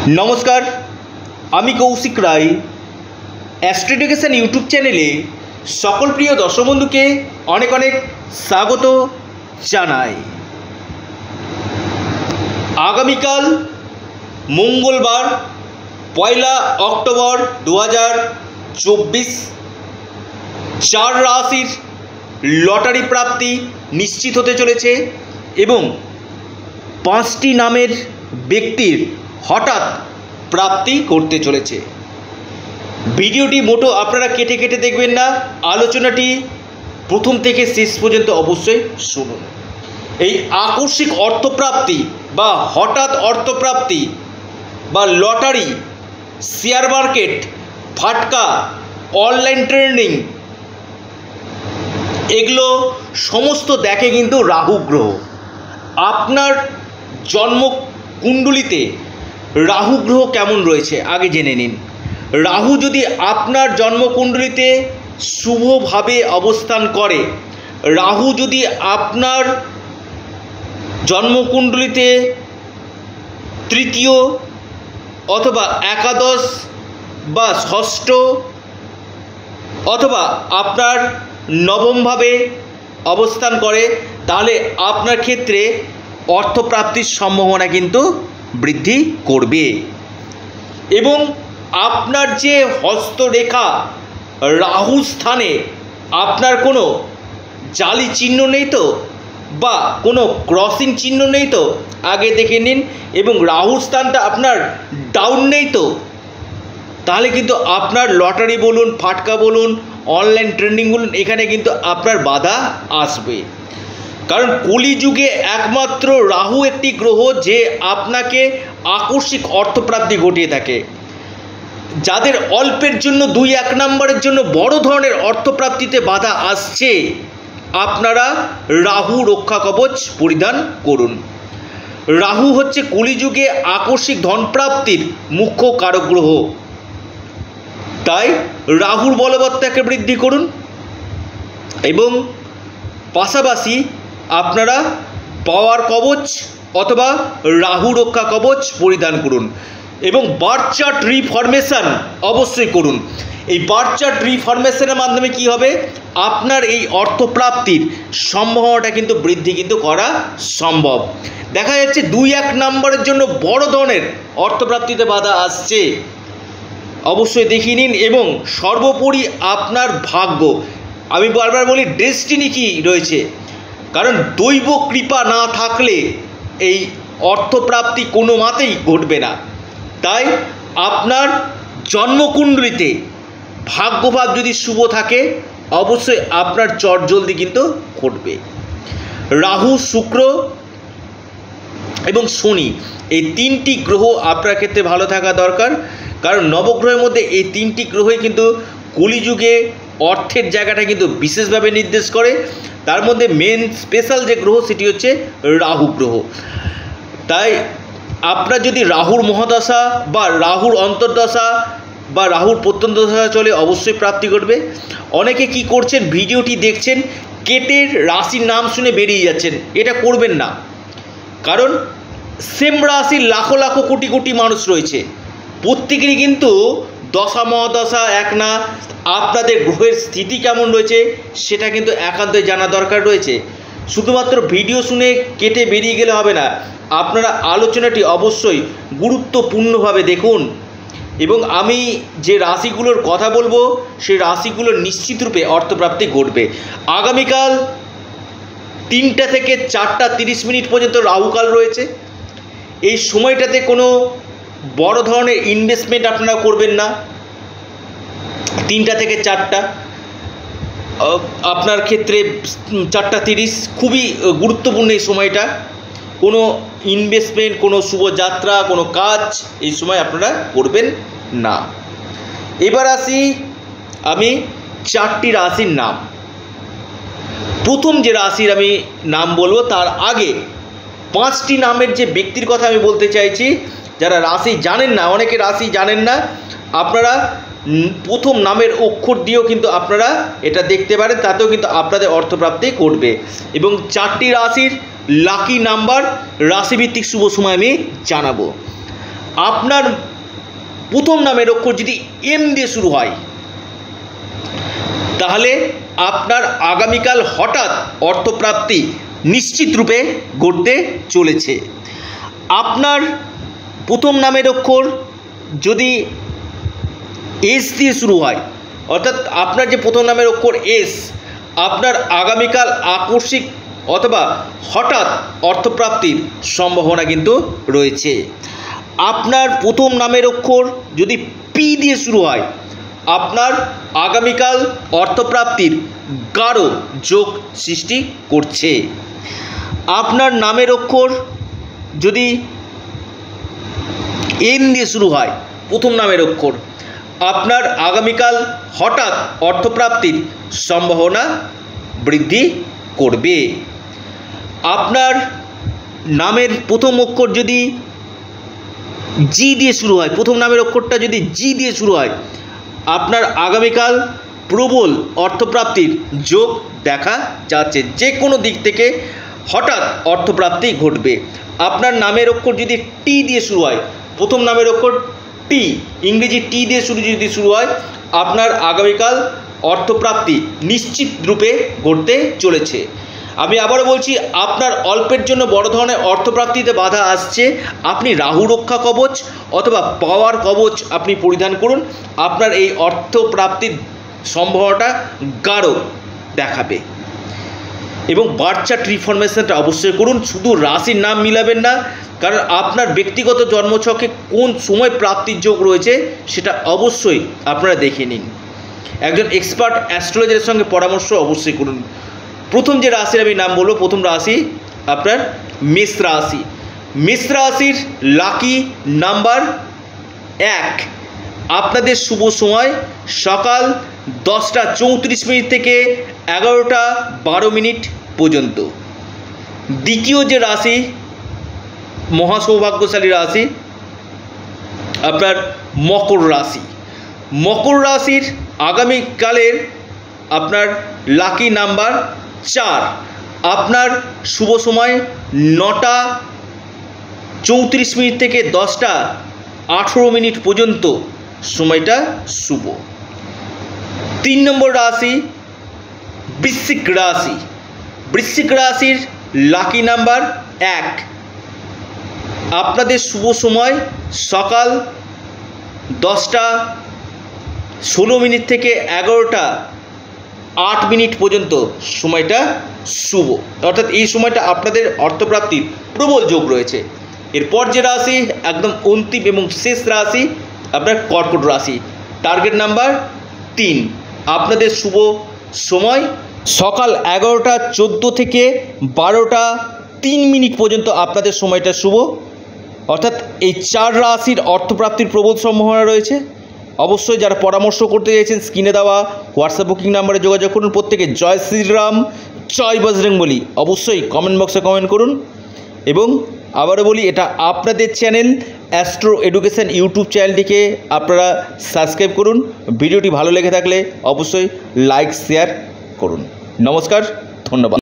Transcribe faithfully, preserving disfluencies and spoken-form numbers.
नमस्कार आमी Koushik Roy astro education YouTube चैनेले सकल प्रिय दर्शक बंधु के अनेक अनेक स्वागत जानाई। आगामीकाल मंगलवार पयला अक्टोबर दो हज़ार चौबीस चार राशिर लटारी प्राप्ति निश्चित होते चलेছে एवं पाँचटी नामेर व्यक्तिर हठाৎ प्राप्ति करते चलेছে। ভিডিওটি মোটো আপনারা কেটে কেটে দেখবেন না, আলোচনাটি প্রথম থেকে শেষ পর্যন্ত অবশ্যই শুনুন। এই আকস্মিক অর্থপ্রাপ্তি বা হঠাৎ অর্থপ্রাপ্তি বা লটারি, শেয়ার মার্কেট, ফাটকা, অনলাইন ট্রেডিং এগুলো সমস্ত দেখে কিন্তু রাহু গ্রহ। আপনার জন্ম কুণ্ডলিতে রাহু গ্রহ কেমন রয়েছে আগে জেনে নিন। রাহু যদি আপনার জন্মকুণ্ডলিতে শুভভাবে অবস্থান করে, রাহু যদি আপনার জন্মকুণ্ডলিতে তৃতীয় অথবা একাদশ বা ষষ্ঠ অথবা আপনার নবমভাবে অবস্থান করে, তাহলে আপনার ক্ষেত্রে অর্থপ্রাপ্তির সম্ভাবনা কিন্তু বৃদ্ধি করবে। এবং আপনার যে হস্তরেখা রাহু স্থানে আপনার কোনো জালি চিহ্ন নেই তো, বা কোনো ক্রসিং চিহ্ন নেই তো, আগে দেখে নিন। এবং রাহু স্থানটা আপনার ডাউন নেই তো, তাহলে কিন্তু আপনার লটারি বলুন, ফাটকা বলুন, অনলাইন ট্রেডিং বলুন, এখানে কিন্তু আপনার বাধা আসবে। কারণ কলিযুগে একমাত্র রাহু একটি গ্রহ যে আপনাকে আকস্মিক অর্থপ্রাপ্তি ঘটিয়ে থাকে। যাদের অল্পের জন্য দুই এক নম্বরের জন্য বড় ধরনের অর্থপ্রাপ্তিতে বাধা আসছে, আপনারা রাহু রক্ষা কবচ পরিধান করুন। রাহু হচ্ছে কলিযুগে আকস্মিক ধনপ্রাপ্তির মুখ্য কারক গ্রহ, তাই রাহুর বলবত্তাকে বৃদ্ধি করুন এবং পাশাপাশি আপনারা পাওয়ার কবচ অথবা রাহু রক্ষা কবচ পরিধান করুন এবং বার্থ চার্ট রিফরমেশন অবশ্যই করুন। এই বার্থ চার্ট রিফরমেশনের মাধ্যমে কি হবে, আপনার এই অর্থপ্রাপ্তির সম্ভাবনাটা কিন্তু বৃদ্ধি কিন্তু করা সম্ভব। দেখা যাচ্ছে দুই এক নম্বরের জন্য বড় ধরনের অর্থপ্রাপ্তিতে বাধা আসছে, অবশ্যই দেখিয়ে নিন। এবং সর্বোপরি আপনার ভাগ্য, আমি বারবার বলি ডেস্টিনি কি রয়েছে, কারণ দৈব কৃপা না থাকলে এই অর্থপ্রাপ্তি কোনো মতেই ঘটবে না। তাই আপনার জন্মকুণ্ডলিতে ভাগ্যভাব যদি শুভ থাকে, অবশ্যই আপনার চটজলদি কিন্তু ঘটবে। রাহু, শুক্র এবং শনি এই তিনটি গ্রহ আপনার ক্ষেত্রে ভালো থাকা দরকার, কারণ নবগ্রহের মধ্যে এই তিনটি গ্রহই কিন্তু কলিযুগে অর্থের জায়গাটা কিন্তু বিশেষভাবে নির্দেশ করে। তার মধ্যে মেন স্পেশাল যে গ্রহ সেটি হচ্ছে রাহু গ্রহ। তাই আপনার যদি রাহুর মহাদশা বা রাহুর অন্তর্দশা বা রাহুর প্রত্যন্তদশা চলে, অবশ্যই প্রাপ্তি ঘটবে। অনেকে কি করছেন, ভিডিওটি দেখছেন কেটে রাশির নাম শুনে বেরিয়ে যাচ্ছেন, এটা করবেন না। কারণ সেম রাশির লাখো লাখো কোটি কোটি মানুষ রয়েছে, প্রত্যেকেরই কিন্তু দশা মহাদশা এক না। আপনাদের গ্রহের স্থিতি কেমন রয়েছে সেটা কিন্তু একান্তই জানা দরকার রয়েছে। শুধুমাত্র ভিডিও শুনে কেটে বেরিয়ে গেলে হবে না, আপনারা আলোচনাটি অবশ্যই গুরুত্বপূর্ণভাবে দেখুন। এবং আমি যে রাশিগুলোর কথা বলবো সেই রাশিগুলোর নিশ্চিতরূপে অর্থপ্রাপ্তি ঘটবে। আগামীকাল তিনটা থেকে চারটা তিরিশ মিনিট পর্যন্ত রাহুকাল রয়েছে। এই সময়টাতে কোনো বড় ধরনের ইনভেস্টমেন্ট আপনারা করবেন না। তিনটা থেকে চারটা আপনার ক্ষেত্রে চারটা তিরিশ খুবই গুরুত্বপূর্ণ এই সময়টা। কোনো ইনভেস্টমেন্ট, কোনো শুভযাত্রা, কোনো কাজ এই সময় আপনারা করবেন না। এবার আসি আমি চারটি রাশির নাম। প্রথম যে রাশির আমি নাম বলবো তার আগে পাঁচটি নামের যে ব্যক্তির কথা আমি বলতে চাইছি। যারা রাশি জানেন না, অনেকে রাশি জানেন না, আপনারা প্রথম নামের অক্ষর দিয়েও কিন্তু আপনারা এটা দেখতে পারেন, তাতেও কিন্তু আপনাদের অর্থপ্রাপ্তি ঘটবে। এবং চারটি রাশির লাকি নাম্বার রাশিভিত্তিক শুভ সময় আমি জানাবো। আপনার প্রথম নামের অক্ষর যদি এম দিয়ে শুরু হয় তাহলে আপনার আগামীকাল হঠাৎ অর্থপ্রাপ্তি নিশ্চিত রূপে ঘটতে চলেছে। আপনার প্রথম নামের অক্ষর যদি এস দিয়ে শুরু হয়, অর্থাৎ আপনার যে প্রথম নামের অক্ষর এস, আপনার আগামীকাল আকস্মিক অথবা হঠাৎ অর্থপ্রাপ্তির সম্ভাবনা কিন্তু রয়েছে। আপনার প্রথম নামের অক্ষর যদি পি দিয়ে শুরু হয়, আপনার আগামীকাল অর্থপ্রাপ্তির গাঢ় যোগ সৃষ্টি করছে। আপনার নামের অক্ষর যদি এন দিয়ে শুরু হয়, প্রথম নামের অক্ষর, আপনার আগামীকাল হঠাৎ অর্থপ্রাপ্তির সম্ভাবনা বৃদ্ধি করবে। আপনার নামের প্রথম অক্ষর যদি জি দিয়ে শুরু হয়, প্রথম নামের অক্ষরটা যদি জি দিয়ে শুরু হয়, আপনার আগামীকাল প্রবল অর্থপ্রাপ্তির যোগ দেখা যাচ্ছে। যে কোনো দিক থেকে হঠাৎ অর্থপ্রাপ্তি ঘটবে। আপনার নামের অক্ষর যদি টি দিয়ে শুরু হয়, প্রথম নামের অক্ষর টি, ইংরেজি টি দিয়ে শুরু যদি শুরু হয়, আপনার আগামীকাল অর্থপ্রাপ্তি নিশ্চিত রূপে ঘটতে চলেছে। আমি আবারও বলছি, আপনার অল্পের জন্য বড় ধরনের অর্থপ্রাপ্তিতে বাধা আসছে, আপনি রাহু রক্ষা কবচ অথবা পাওয়ার কবচ আপনি পরিধান করুন, আপনার এই অর্থপ্রাপ্তির সম্ভাবনাটা গাঢ় দেখাবে। এবং বার্থ চার্ট রিফরমেশনটা অবশ্যই করুন। শুধু রাশির নাম মিলাবেন না, কারণ আপনার ব্যক্তিগত জন্মছকে কোন সময় প্রাপ্তির যোগ রয়েছে সেটা অবশ্যই আপনারা দেখে নিন। একজন এক্সপার্ট অ্যাস্ট্রোলজারের সঙ্গে পরামর্শ অবশ্যই করুন। প্রথম যে রাশির আমি নাম বলবো, প্রথম রাশি আপনার মেষ রাশি। মেষ রাশির লাকি নাম্বার এক। আপনাদের শুভ সময় সকাল দশটা চৌত্রিশ মিনিট থেকে এগারোটা বারো মিনিট পর্যন্ত। দ্বিতীয় যে রাশি মহাসৌভাগ্যশালী রাশি আপনার মকর রাশি। মকর রাশির আগামীকালের আপনার লাকি নাম্বার চার। আপনার শুভ সময় নটা চৌত্রিশ মিনিট থেকে দশটা আঠেরো মিনিট পর্যন্ত সময়টা শুভ। তিন নম্বর রাশি বৃশ্চিক রাশি। বৃশ্চিক রাশির লাকি নাম্বার এক। আপনাদের শুভ সময় সকাল দশটা ষোলো মিনিট থেকে এগারোটা আট মিনিট পর্যন্ত সময়টা শুভ, অর্থাৎ এই সময়টা আপনাদের অর্থপ্রাপ্তির প্রবল যোগ রয়েছে। এরপর যে রাশি একদম অন্তিম এবং শেষ রাশি আপনার কর্কট রাশি। টার্গেট নাম্বার তিন। আপনাদের শুভ সময় সকাল এগারোটা চোদ্দো থেকে বারোটা তিন মিনিট পর্যন্ত আপনাদের সময়টা শুভ, অর্থাৎ এই চার রাশির অর্থপ্রাপ্তির প্রবল সম্ভাবনা রয়েছে। অবশ্যই যারা পরামর্শ করতে চাইছেন স্ক্রিনে দেওয়া হোয়াটসঅ্যাপ বুকিং নাম্বারে যোগাযোগ করুন। প্রত্যেকে জয় শ্রীরাম, জয় বজরংবলী অবশ্যই কমেন্ট বক্সে কমেন্ট করুন। এবং আবারও বলি, এটা আপনাদের চ্যানেল অ্যাস্ট্রো এডুকেশন ইউটিউব চ্যানেলটিকে আপনারা সাবস্ক্রাইব করুন। ভিডিওটি ভালো লেগে থাকলে অবশ্যই লাইক শেয়ার করুন। নমস্কার, ধন্যবাদ।